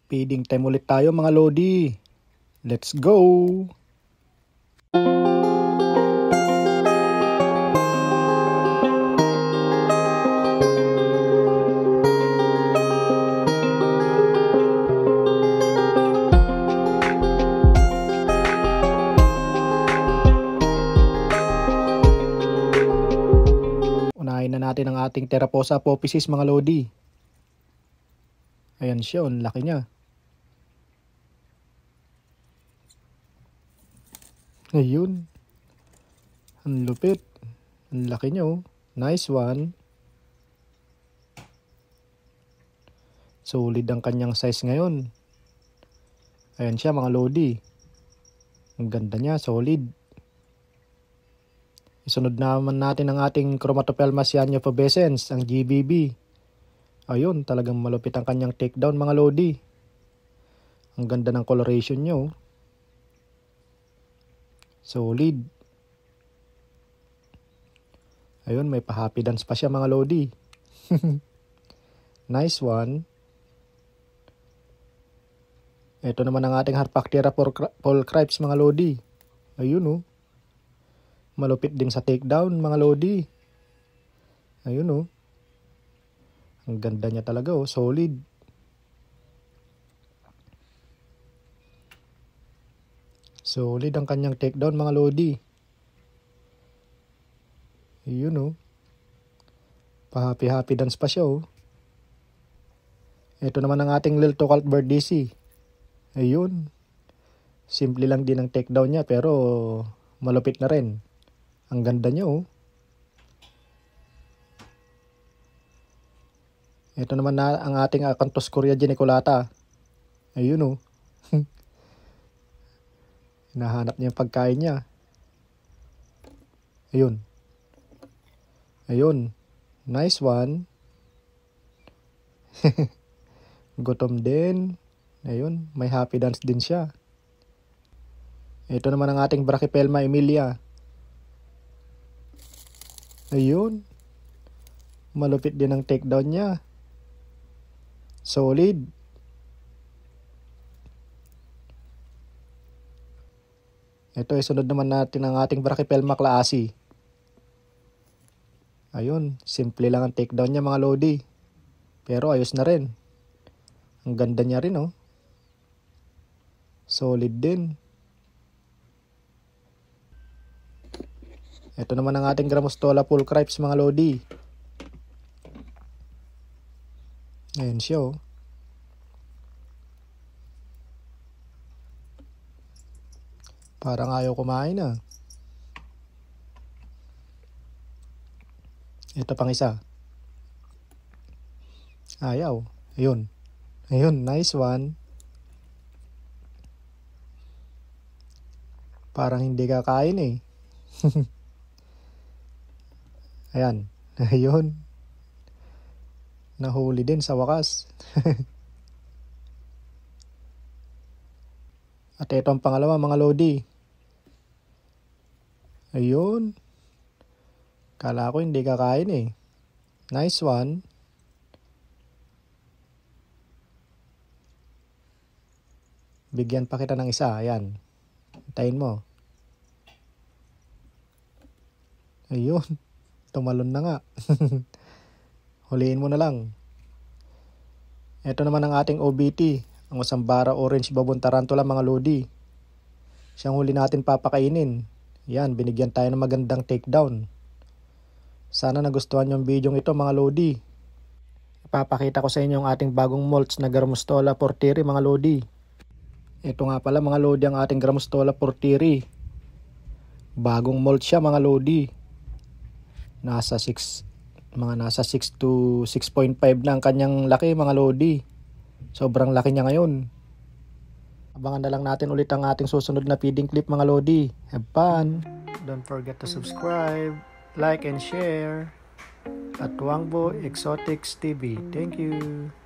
Feeding time ulit tayo mga Lodi. Let's go! Unahin na natin ang ating Theraphosa apophysis mga Lodi. Ayan siya, ang laki niya. Ayun. Ang lupit. Ang laki niya oh. Nice one. Solid ang kanyang size ngayon. Ayan siya mga Lodi. Ang ganda niya, solid. Isunod naman natin ang ating Chromatopelma cyanopubescens, ang GBB. Ayun, talagang malupit ang kanyang takedown mga Lodi. Ang ganda ng coloration niya oh. Solid. Ayun, may pa-happy dance pa siya mga Lodi. Nice one. Ito naman ang ating Harpactira pulchripes mga Lodi. Ayun oh. Malupit din sa takedown mga Lodi. Ayun oh. Ang ganda niya talaga oh, solid. Solid ang kanyang takedown mga Lodi. Ayun oh. Pa-happy dance pa siya oh. Ito naman ang ating Lilto Cult Bird DC. Ayun. Simple lang din ang takedown niya pero malupit na rin. Ang ganda niya oh. Ito naman na ang ating Acanthoscurria geniculata. Ayun oh. Hinahanap niya yung pagkain niya. Ayun. Ayun. Nice one. Gutom din. Ayun. May happy dance din siya. Ito naman ang ating Brachypelma emilia. Ayun. Malupit din ang takedown niya. Solid. Ito, isunod naman natin ang ating Brachypelma claasi. Ayun, simple lang ang takedown niya mga Lodi. Pero ayos na rin. Ang ganda niya rin oh. Solid din. Ito naman ang ating Grammostola pulchripes mga Lodi. Ayun siya oh. Parang ayaw kumain ah. Ito pang isa. Ayaw. Ayun. Ayun, nice one. Parang hindi kakain eh. Ayan. Ayun. Nahuli din sa wakas. At ito ang pangalawa mga Lodi. Ayun. Kala ko hindi kakain eh. Nice one. Bigyan pa kita ng isa. Ayan. Hintayin mo. Ayun. Tumalon na nga. Huliin mo na lang. Ito naman ang ating OBT. Ang Usambara Orange Baboon Tarantula mga Lodi. Siyang huli natin papakainin. Yan, binigyan tayo ng magandang takedown. Sana nagustuhan yung video ito mga Lodi. Ipapakita ko sa inyo ang ating bagong molts na Grammostola porteri mga Lodi. Ito nga pala mga Lodi ang ating Grammostola porteri. Bagong molt siya mga Lodi. Nasa 6 to 6.5 na ang kanyang laki mga Lodi. Sobrang laki niya ngayon. Abangan na lang natin ulit ang ating susunod na feeding clip mga Lodi. Have fun! Don't forget to subscribe, like and share at Wangbo Exotics TV. Thank you!